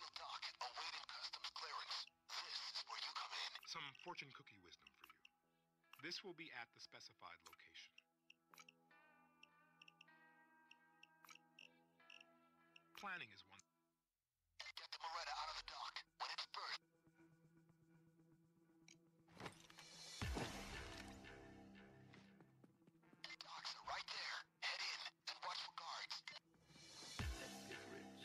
dock, awaiting customs clearance. This is where you come in. Some fortune cookie wisdom for you. This will be at the specified location. Planning is one. Get the Moretta out of the dock. When it's berthed, docks are right there. Head in and watch for guards. Let's get rich.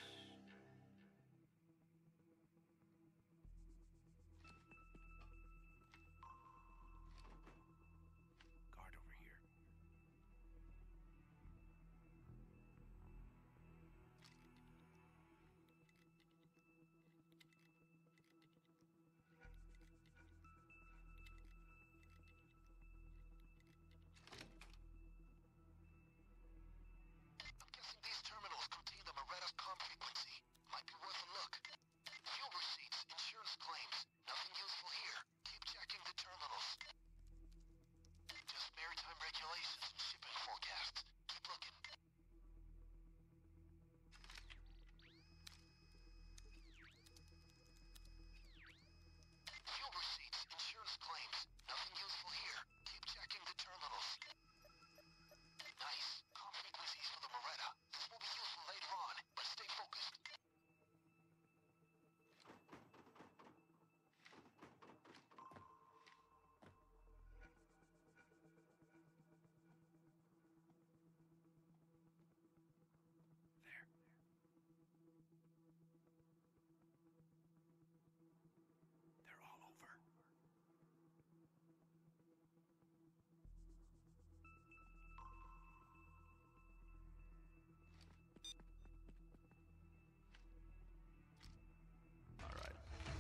Guard over here. I'm guessing these terminals contain the Moretta's comm frequency. Might be worth a look. Fuel receipts, insurance claims. Nothing useful here. Keep checking the terminals. Just maritime regulations and shipping forecasts. Keep looking. Fuel receipts, insurance claims. Nothing useful here. Keep checking the terminals. Nice. Comm frequencies for the Moretta. This will be useful later on, but stay focused. There. They're all over. All right.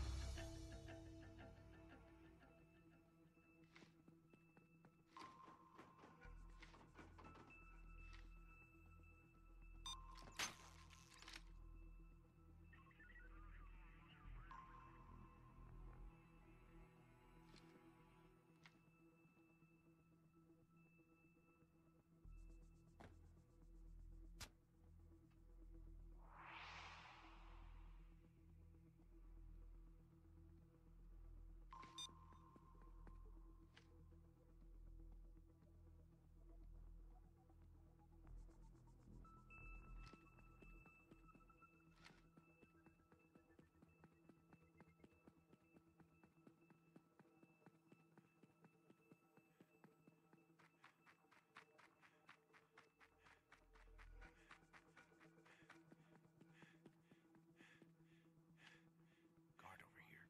Guard over here.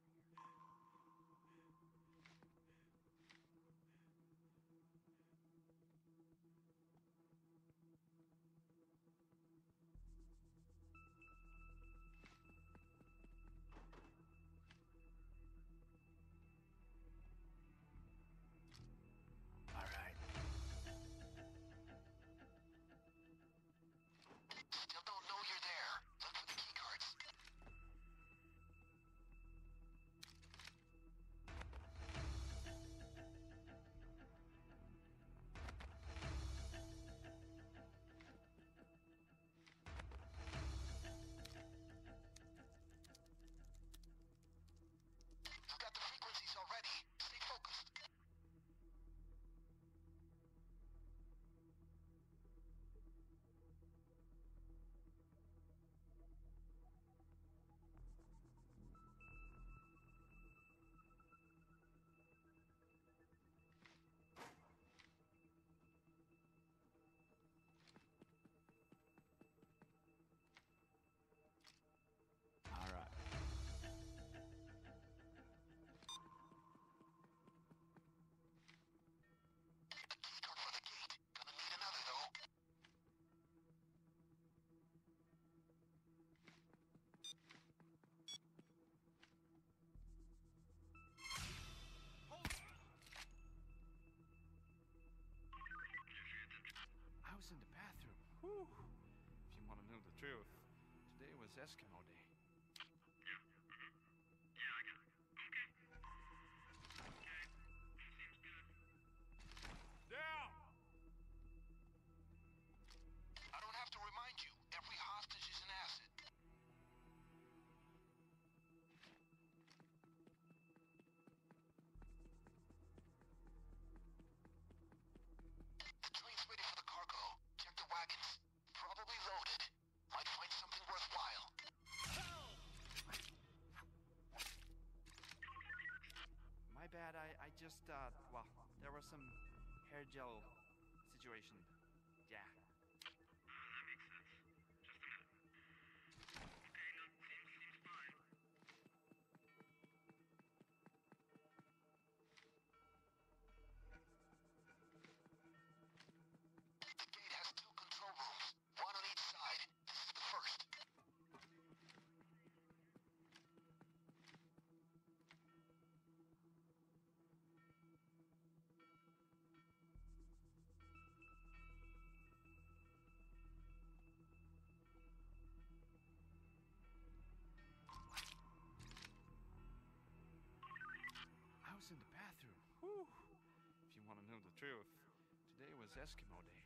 All right. Still don't know you're there. Look for the keycards. You got the frequencies already. Stay focused. All right. The keycard for the gate. Gonna need another though. I was in the bathroom. Whew. If you want to know the truth, today was Eskimo Day. Yeah, I got it. Okay. Okay. Seems good. Down! I don't have to remind you. Every hostage is an asset. just, well, there was some hair gel situation. Yeah. That makes sense. Just a minute. Okay, no, seems fine. The gate has 2 control rooms, one on each side. This is the first. I was in the bathroom. Whew. If you want to know the truth, today was Eskimo Day.